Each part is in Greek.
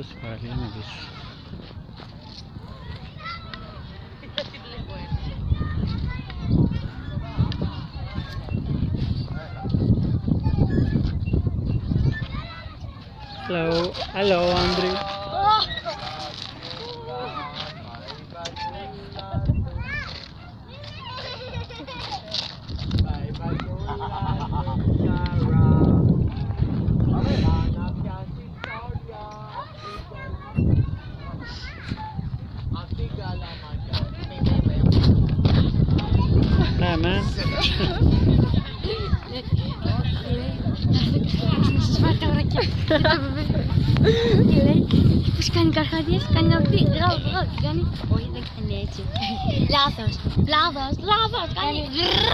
Βίντεο στην παραλία με βίσου. Hello, hello, Andrew. Ναι, με. Σας πάρει τα βρακιά. Και λέει, πώς κάνει καρχαδιές, κάνει αυτή, γράβο, κάνει. Όχι, δεν κάνει έτσι. Λάθος, κάνει.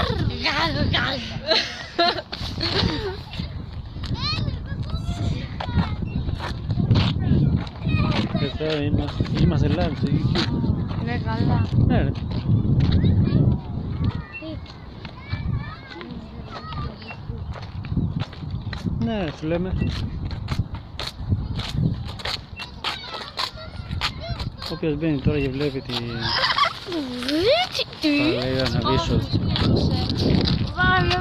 Εδώ είμαστε live στο YouTube. Ναι, καλά. Ναι, ρε. Ναι, σου λέμε. Όποιος μπαίνει τώρα και βλέπει τη παραλία να βίσω. Βάλε